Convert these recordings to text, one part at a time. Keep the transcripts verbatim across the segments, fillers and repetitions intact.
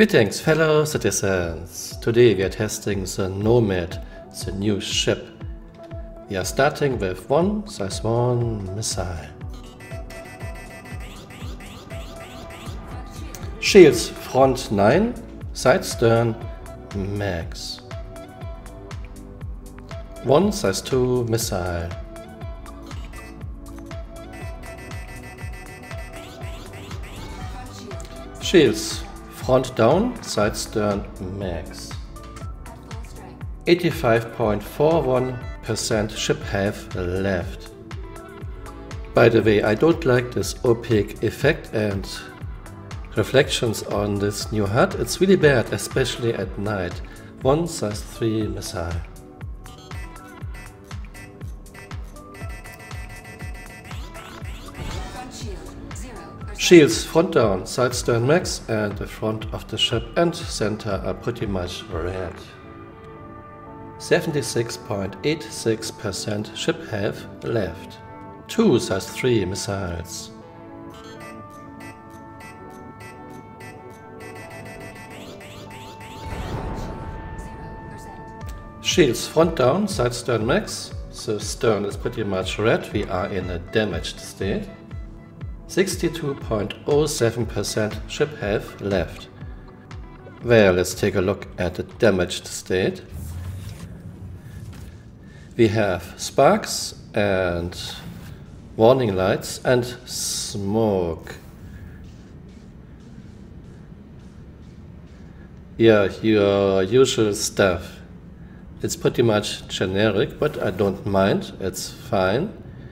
Greetings, fellow citizens! Today we are testing the Nomad, the new ship. We are starting with one size one missile. Shields front nine, side stern max. One size two missile. Shields front down, side stern max. eighty-five point four one percent ship health left. By the way, I don't like this opaque effect and reflections on this new H U D. It's really bad, especially at night. One size three missile. Shields front down, side stern max, and the front of the ship and center are pretty much red. seventy-six point eight six percent ship health left. Two size three missiles. Shields front down, side stern max. The stern is pretty much red. We are in a damaged state. sixty-two point zero seven percent ship health left. Well, let's take a look at the damaged state. We have sparks and warning lights and smoke. Yeah, your usual stuff. It's pretty much generic, but I don't mind, it's fine.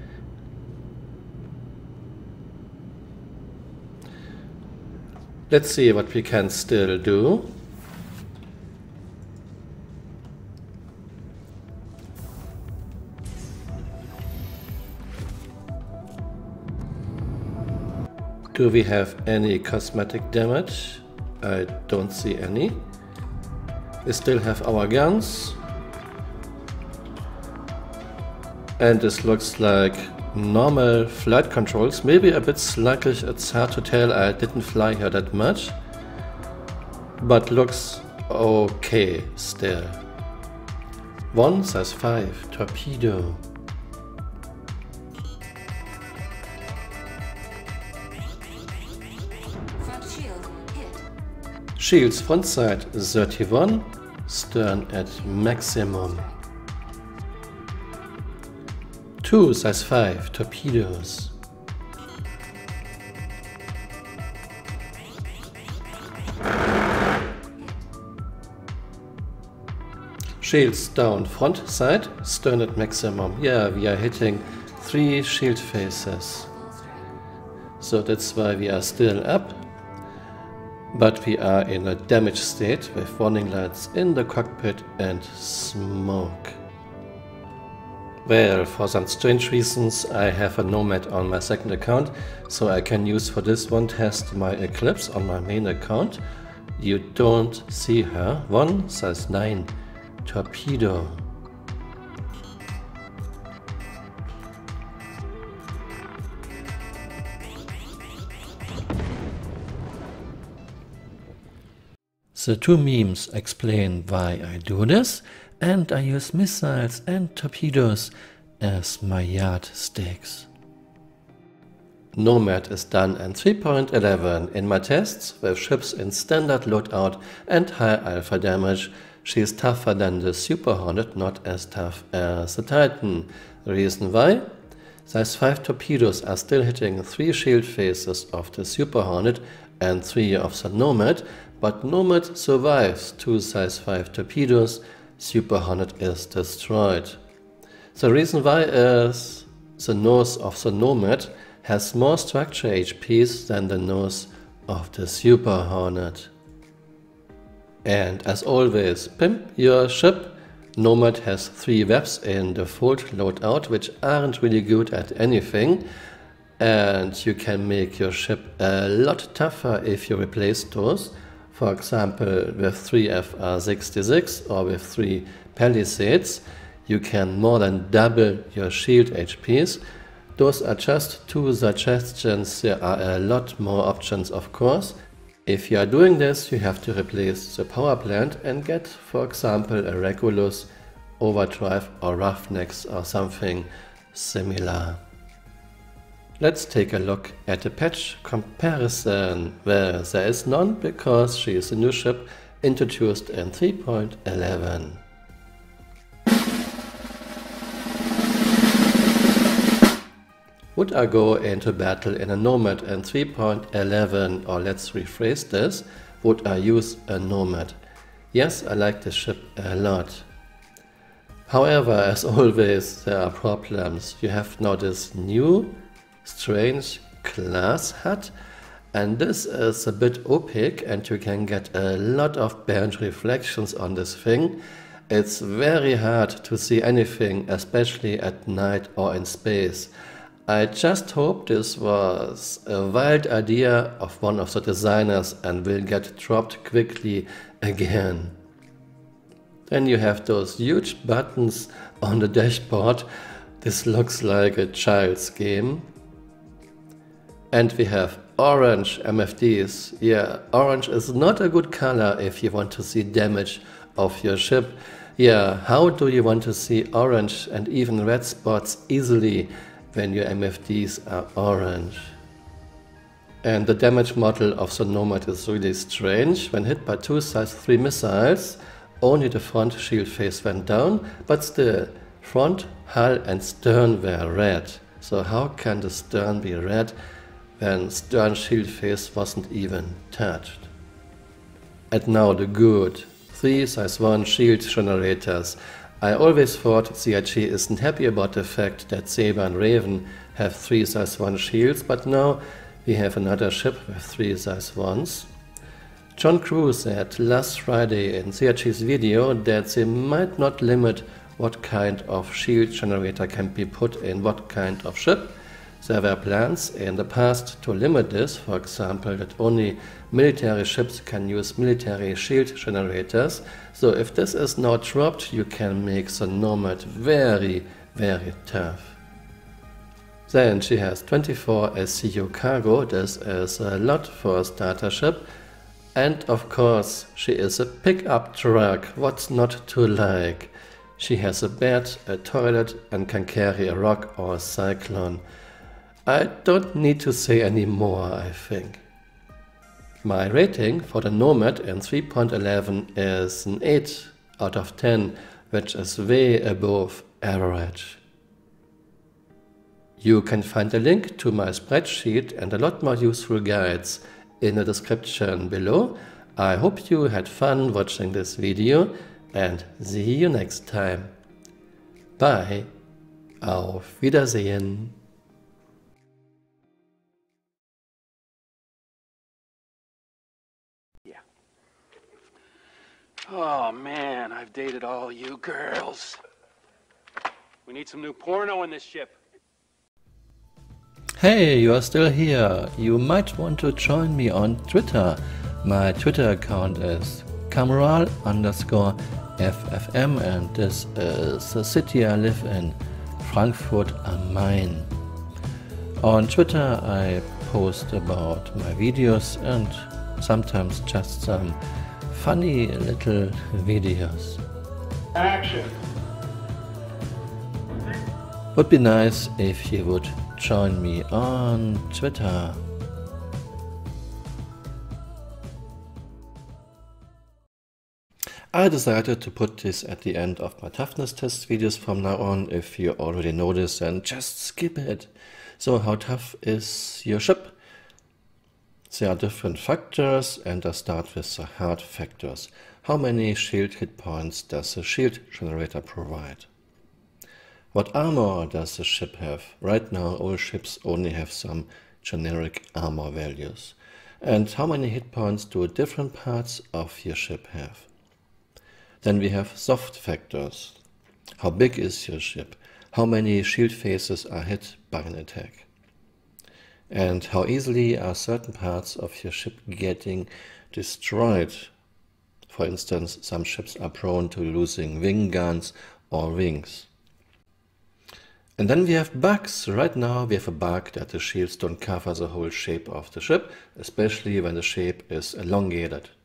Let's see what we can still do. Do we have any cosmetic damage? I don't see any. We still have our guns. And this looks like normal flight controls, maybe a bit sluggish, it's hard to tell, I didn't fly here that much, but looks okay still. One size five torpedo. Front shield hit. Shields front side thirty-one, stern at maximum. Two size five torpedoes. Shields down front side, stern at maximum. Yeah, we are hitting three shield faces. So that's why we are still up. But we are in a damaged state with warning lights in the cockpit and smoke. Well, for some strange reasons I have a Nomad on my second account, so I can use for this one test my Eclipse on my main account. You don't see her. One size nine torpedo. The two memes explain why I do this, and I use missiles and torpedoes as my yardsticks. Nomad is done in three point eleven. In my tests with ships in standard loadout and high alpha damage, she is tougher than the Super Hornet, not as tough as the Titan. The reason why? Size five torpedoes are still hitting three shield faces of the Super Hornet and three of the Nomad, but Nomad survives two size five torpedoes. Super Hornet is destroyed. The reason why is the nose of the Nomad has more structure H Ps than the nose of the Super Hornet. And as always, pimp your ship. Nomad has three webs in default loadout, which aren't really good at anything. And you can make your ship a lot tougher if you replace those. For example, with three F R sixty-six or with three Palisades, you can more than double your shield H Ps. Those are just two suggestions. There are a lot more options, of course. If you are doing this, you have to replace the power plant and get, for example, a Regulus, Overdrive or Roughnecks or something similar. Let's take a look at the patch comparison. Well, there is none because she is a new ship introduced in three point eleven. Would I go into battle in a Nomad in three point eleven, or let's rephrase this, would I use a Nomad? Yes, I like this ship a lot. However, as always, there are problems. You have now this new, strange class H U D, and this is a bit opaque and you can get a lot of burnt reflections on this thing. It's very hard to see anything, especially at night or in space. I just hope this was a wild idea of one of the designers and will get dropped quickly again. Then you have those huge buttons on the dashboard. This looks like a child's game. And we have orange M F Ds. Yeah, orange is not a good color if you want to see damage of your ship. Yeah, how do you want to see orange and even red spots easily when your M F Ds are orange? And the damage model of the Nomad is really strange. When hit by two size three missiles, only the front shield face went down, but still, front, hull and stern were red. So how can the stern be red when stern shield face wasn't even touched? And now the good. Three size one shield generators. I always thought C I G isn't happy about the fact that Saber and Raven have three size one shields, but now we have another ship with three size ones. John Crew said last Friday in C I G's video that they might not limit what kind of shield generator can be put in what kind of ship. There were plans in the past to limit this, for example, that only military ships can use military shield generators. So if this is now dropped, you can make the Nomad very, very tough. Then she has twenty-four S C U cargo. This is a lot for a starter ship. And of course, she is a pickup truck. What's not to like? She has a bed, a toilet, and can carry a rock or a cyclone. I don't need to say any more, I think. My rating for the Nomad in three point eleven is an eight out of ten, which is way above average. You can find a link to my spreadsheet and a lot more useful guides in the description below. I hope you had fun watching this video and see you next time. Bye. Auf Wiedersehen. Oh man, I've dated all you girls. We need some new porno in this ship. Hey, you are still here. You might want to join me on Twitter. My Twitter account is Kameral underscore FFM and this is the city I live in, Frankfurt am Main. On Twitter I post about my videos and sometimes just some funny little videos. Action! Would be nice if you would join me on Twitter. I decided to put this at the end of my toughness test videos from now on. If you already know this, then just skip it. So how tough is your ship? There are different factors and I start with the hard factors. How many shield hit points does the shield generator provide? What armor does the ship have? Right now all ships only have some generic armor values. And how many hit points do different parts of your ship have? Then we have soft factors. How big is your ship? How many shield faces are hit by an attack? And how easily are certain parts of your ship getting destroyed? For instance, some ships are prone to losing wing guns or wings. And then we have bugs. Right now we have a bug that the shields don't cover the whole shape of the ship, especially when the shape is elongated.